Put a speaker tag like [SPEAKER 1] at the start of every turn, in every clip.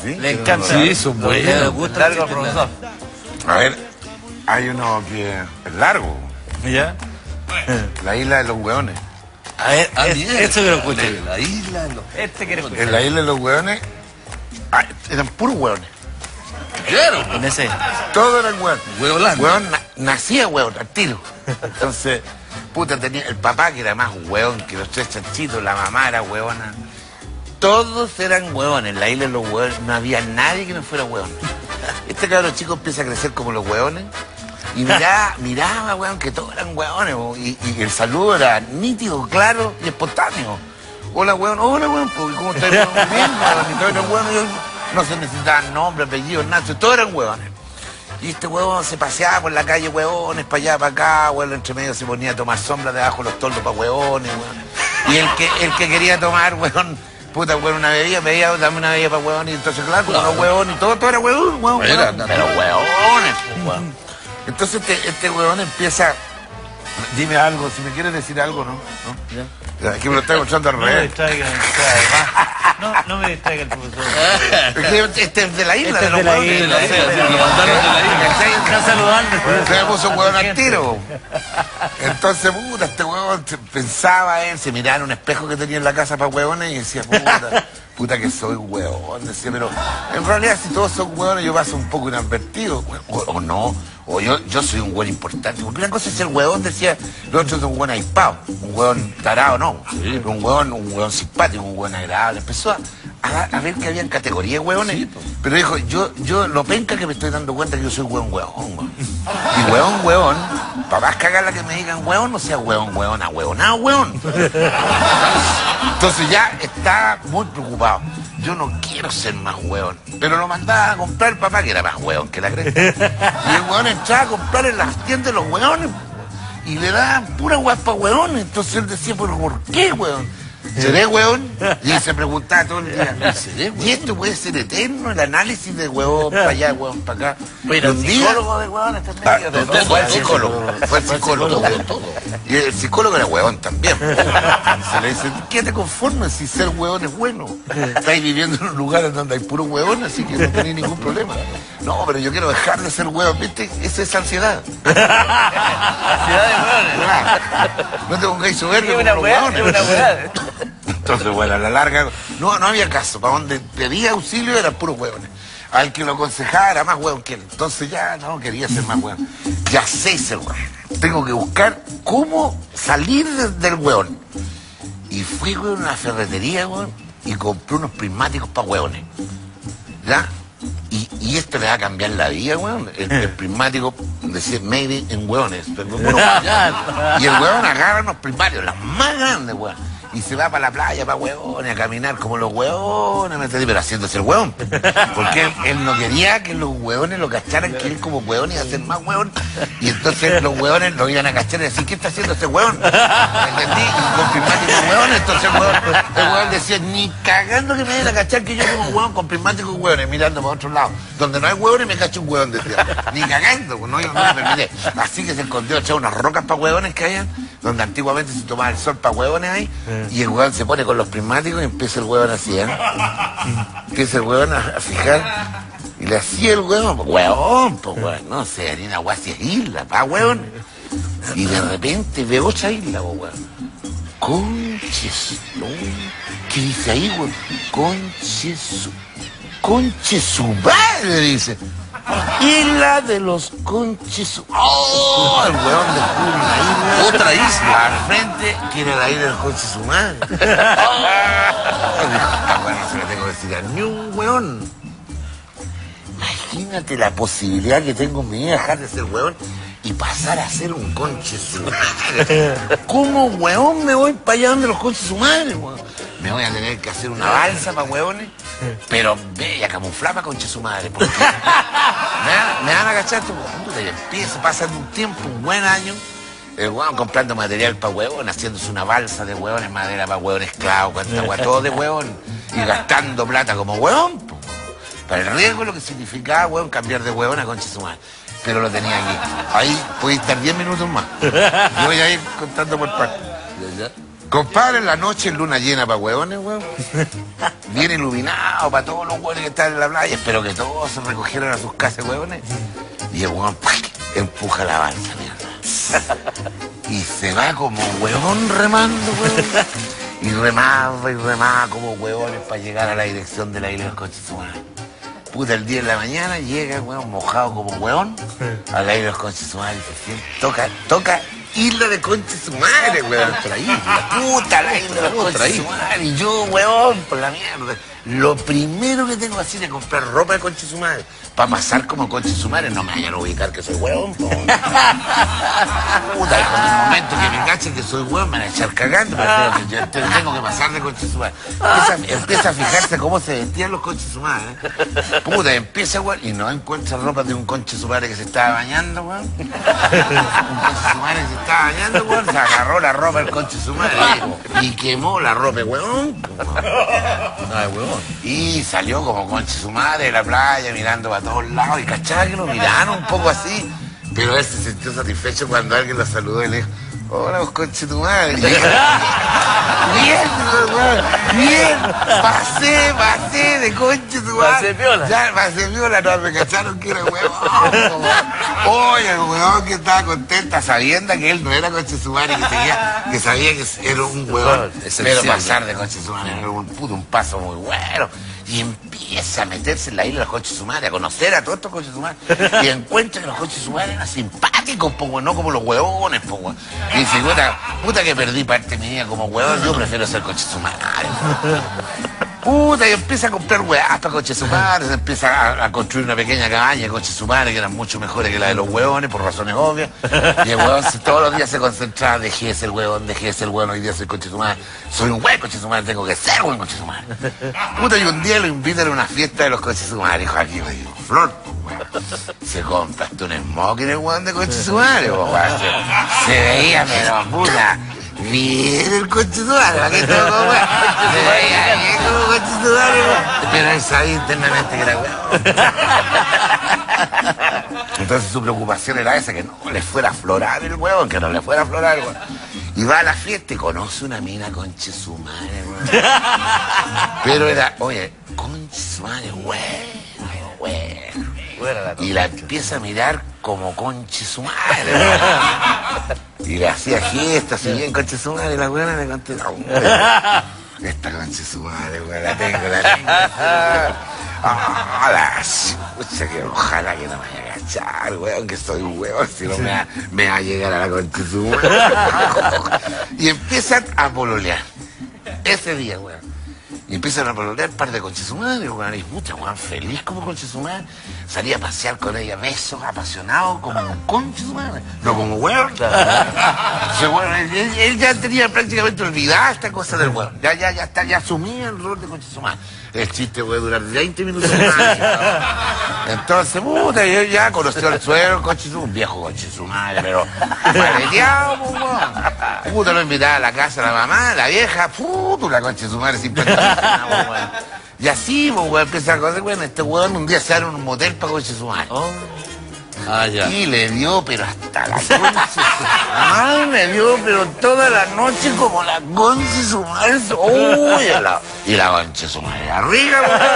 [SPEAKER 1] ¿Sí?
[SPEAKER 2] Le encanta.
[SPEAKER 3] Sí, son buenos.
[SPEAKER 2] Le gusta
[SPEAKER 1] Largo,
[SPEAKER 2] el chiste
[SPEAKER 1] profesor.
[SPEAKER 4] A ver, hay uno que es largo.
[SPEAKER 2] ¿Ya?
[SPEAKER 4] La isla de los hueones.
[SPEAKER 2] A ver, esto que lo escuché.
[SPEAKER 3] De la isla, los...
[SPEAKER 1] Este quiere escuchar.
[SPEAKER 4] En la isla de los hueones eran puros hueones.
[SPEAKER 3] Claro,
[SPEAKER 2] En ese.
[SPEAKER 4] Todos eran hueones.
[SPEAKER 3] Hueolando.
[SPEAKER 4] Hueón nacía hueón, al tiro. Entonces, puta, tenía el papá que era más hueón que los tres chanchitos, la mamá era hueona. Todos eran hueones. En la isla de los hueones no había nadie que no fuera hueón. Este cabrón chico empieza a crecer como los hueones. Y miraba, weón, que todos eran hueones. Y el saludo era nítido, claro y espontáneo. Hola, weón, pues, ¿cómo estás? Bien, weón, y todos eran hueones. No se necesitaban nombre, apellidos, nada, todos eran hueones. Y este huevón se paseaba por la calle, hueones, para allá, para acá, huevón, entre medio se ponía a tomar sombra debajo de los toldos para hueones, huevón. Y el que quería tomar, huevón, puta, huevón, una bebida, pedía, dame una bebida para huevón. Y entonces, claro, como los huevones, y todo era huevón, huevón. Pero huevones, pues, huevón. Entonces este huevón empieza, dime algo, si me quieres decir algo, ¿no? Es que me lo está escuchando al
[SPEAKER 1] No me
[SPEAKER 4] revés.
[SPEAKER 1] distraiga, además. No me distraiga el profesor.
[SPEAKER 4] Es que este es de la isla,
[SPEAKER 1] Este
[SPEAKER 4] de los
[SPEAKER 1] es de la
[SPEAKER 4] huevones.
[SPEAKER 1] isla,
[SPEAKER 3] Sí, lo mandaron de la isla.
[SPEAKER 1] Está saludando.
[SPEAKER 4] Se me puso huevón al tiro. Entonces, puta, este huevón pensaba él, se miraba en un espejo que tenía en la casa para huevones y decía, puta que soy huevón. Decía, pero en realidad si todos son huevones yo paso un poco inadvertido. O no, o yo soy un huevón importante. Porque una cosa es ser huevón, decía, los otros son un huevón ahispado, un huevón tarado, no. Pero un huevón simpático, un huevón agradable. Empezó a ver que habían categorías de huevones.
[SPEAKER 3] Sí, pues.
[SPEAKER 4] Pero dijo, yo lo penca que me estoy dando cuenta que yo soy huevón. Y huevón, para más cagarla que me digan huevón, no sea huevón, ahuevonado, huevón. Entonces ya está muy preocupado. Yo no quiero ser más huevón. Pero lo mandaba a comprar el papá, que era más huevón que la cresta. Y el huevón entraba a comprar en las tiendas de los huevones. Y le daban pura guapa huevones. Entonces él decía, pero ¿por qué, huevón? ¿Seré huevón? Y él se preguntaba todo el día, ¿y esto puede ser eterno? El análisis de huevón para allá, huevón para acá.
[SPEAKER 1] Pero
[SPEAKER 4] un
[SPEAKER 1] el
[SPEAKER 4] día...
[SPEAKER 1] psicólogo de huevón está en medio de todo.
[SPEAKER 4] Fue el psicólogo. Y el psicólogo era huevón también. Se le dice, ¿qué te conformas si ser huevón es bueno? Estáis viviendo en un lugar en donde hay puro huevón, así que no tenéis ningún problema. No, pero yo quiero dejar de ser huevón, ¿viste? Esa es ansiedad.
[SPEAKER 1] Ciudad de huevones.
[SPEAKER 4] Claro. No te pongáis soberbio
[SPEAKER 1] Es
[SPEAKER 4] con
[SPEAKER 1] una
[SPEAKER 4] los
[SPEAKER 1] hueá,
[SPEAKER 4] huevones.
[SPEAKER 1] es una hueá.
[SPEAKER 4] Entonces, bueno, a la larga, no había caso. Para donde pedía auxilio eran puros huevones. Al que lo aconsejaba era más huevón que él. Entonces ya no quería ser más huevón. Ya sé ser huevón. Tengo que buscar cómo salir del huevón. Y fui, huevón, a una ferretería, huevón, y compré unos prismáticos para huevones. ¿Ya? Y esto le va a cambiar la vida, weón. El prismático decía made in hueones. Pero, bueno, y el hueón agarra unos prismáticos, las más grandes, weón. Y se va para la playa, para hueones, a caminar como los hueones, ¿me entendí? Pero haciéndose el hueón. Porque él no quería que los hueones lo cacharan, que él como hueón iba a ser más hueón. Y entonces los hueones lo iban a cachar y decir, ¿qué está haciendo ese hueón? ¿Me entendí? Y con prismáticos hueones, entonces el hueón decía, ni cagando que me vayan a cachar que yo como hueón con prismáticos hueones, mirando para otro lado. Donde no hay hueones me cacho un hueón, decía. Ni cagando, pues no me permite. Así que se escondió a echar unas rocas para hueones que hayan, donde antiguamente se tomaba el sol para hueones ahí. Y el hueón se pone con los prismáticos y empieza el hueón así, ¿eh? Empieza el hueón a fijar. Y le hacía el hueón, pues hueón, no sé, ni una hueá si es isla, pa' hueón. Y de repente ve otra isla, pues hueón. Conches, no. ¿Qué dice ahí, hueón? Conche su madre, dice. Isla de los Conches. ¡Oh! El huevón descubre una isla.
[SPEAKER 3] Otra isla.
[SPEAKER 4] Al frente tiene la isla del Conche su madre. ¡Oh! Dijo, esta hueón no se la tengo que decir a ni un huevón. Imagínate la posibilidad que tengo en mi vida de dejar de ser huevón y pasar a ser un conche su madre. ¿Cómo, huevón, me voy para allá donde los conches su madre, huevón? Me voy a tener que hacer una balsa para huevones, pero bella, camuflada conche su madre, porque me van a cachar, y empieza pasando un tiempo, un buen año, el huevón comprando material para huevón, haciéndose una balsa de huevones, madera para huevón esclavo, cuanta hueá, todo de huevón, y gastando plata como huevón, po. Para el riesgo lo que significaba, huevón, cambiar de huevón a concha su madre. Pero lo tenía aquí. Ahí podéis estar 10 minutos más. Yo voy a ir contando por partes. Compadre, en la noche en luna llena para hueones, weón. Bien iluminado para todos los hueones que están en la playa. Espero que todos se recogieran a sus casas, hueones. Y el hueón empuja la balsa, mierda. Y se va como hueón remando, hueón. Y remaba como hueones para llegar a la dirección de la isla de los Conchesumares. Puta, el 10 de la mañana llega, hueón, mojado como hueón, a la isla de los Conchesumares y se siente, toca Isla de Conchesumares, weón, por ahí. Puta, la isla de los Conchesumares. Y yo, weón, por la mierda. Lo primero que tengo así de comprar ropa de Conchesumares, para pasar como Conchesumares, no me vayan a ubicar que soy weón, po. Puta, y con el momento que me cachen que soy weón, me van a echar cagando, pero yo tengo que pasar de Conchesumares. Empieza a fijarse cómo se vestían los Conchesumares, Puta, empieza, weón, y no encuentra ropa de un Conchesumares que se estaba bañando, weón. Un Conchesumares que se estaba bañando, weón, se agarró la ropa del Conchesumares y quemó la ropa, weón.
[SPEAKER 2] Ay, weón.
[SPEAKER 4] Y salió como Conchesumares de la playa mirando para todos lados y cachaba que lo miraron un poco así, pero él se sintió satisfecho cuando alguien lo saludó y le dijo: hola, vos Conchetumares. Bien, bien, pasé de Conchetumares.
[SPEAKER 2] Pasé piola.
[SPEAKER 4] Ya, pasé piola, no, me cacharon que era huevón. Oye, el huevón que estaba contenta sabiendo que él no era Conchetumares, que sabía que era un huevón. Pero pasar de Conchetumares era un paso muy bueno. Y empieza a meterse en la isla de los Conchesumares, a conocer a todos estos Conchesumares. Y encuentra que los Conchesumares eran simpáticos, no como los huevones, Y dice: puta que perdí parte mía como huevón, yo prefiero ser Conchesumares. Puta, y empieza a comprar huevas para Conchesumares, empieza a construir una pequeña cabaña de Conchesumares que eran mucho mejores que la de los huevones, por razones obvias. Y el huevón todos los días se concentraba: dejé de ser huevón, hoy día soy Conchesumares. Soy un buen Conchesumares, tengo que ser buen Conchesumares. Puta, y un día lo invitan a una fiesta de los Conchesumares. Dijo: aquí me digo, Flor, se compra hasta un smoking el huevón de Conchesumares, se veía, pero puta. Bien el Conchesumares, ¿para qué todo como weón? Se veía bien como Conchesumares, pero él sabía internamente que era weón. Entonces su preocupación era esa, que no le fuera a aflorar el weón, que no le fuera a aflorar el weón. Y va a la fiesta y conoce una mina Conchesumares, weón. Pero era, oye, Conchesumares, weón. Y la empieza a mirar como Conchesumares, y le hacía gestas, si bien Conchesumares, la weona le contestaba: esta Conchesumares, weón, la tengo. La chucha, que ojalá que no me vaya a agachar, weón, que soy un weón, si no me va a llegar a la Conchesumares. Y empiezan a pololear ese día, weón. Y empiezan a pololear un par de Conchesumares, weón, y puta, weón, feliz como Conchesumares. Salía a pasear con ella, besos, apasionado como un Conchesumares, no como weón. Él ya tenía prácticamente olvidada esta cosa del weón. Ya asumía el rol de Conchesumares. El chiste puede durar 20 minutos más. Entonces, puta, yo ya conoció al suegro Conchesumares, un viejo Conchesumares, pero paleteado, weón. Puta, lo invitaba a la casa de la mamá, la vieja, puta, la Conchesumares simpática, weón. Y así, weón, empieza a conocer, weón, este weón un día se abre un motel para Conchesumares.
[SPEAKER 2] Ah, ya.
[SPEAKER 4] Y le dio, pero hasta la Conchesumares, le dio, pero toda la noche como la Conchesumares. Uy, y la Conchesumares arriba,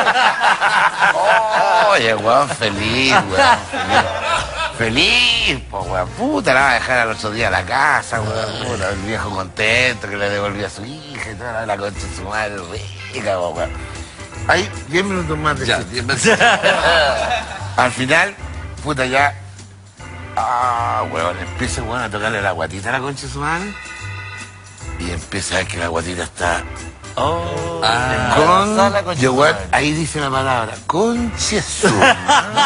[SPEAKER 4] weón. Oye, weón, feliz, weón. Feliz, pues, weón. Puta, la va a dejar al otro día a la casa, weón. Puta, el viejo contento que le devolvió a su hija y toda la Conchesumares rica, weón. Hay 10 minutos más de chiste.
[SPEAKER 3] 10 minutos.
[SPEAKER 4] Al final, puta, ya. Weón, empieza, weón, a tocarle la guatita a la Conchesumares. Y empieza a ver que la guatita está. Yo, weón, ahí dice la palabra Conchesumares.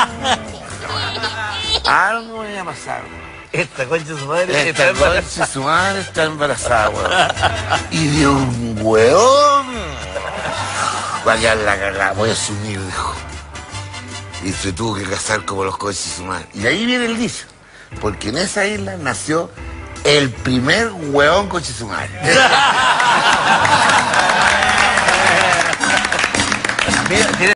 [SPEAKER 4] Algo voy a pasar, weón.
[SPEAKER 1] Esta Conchesumares
[SPEAKER 4] Esta Conchesumares está embarazada, weón. Y de un weón. Vaya la cagada, voy a asumir, dijo. Y se tuvo que casar como los Conchesumares. Y ahí viene el dicho, porque en esa isla nació el primer hueón Conchesumares.
[SPEAKER 1] Mira,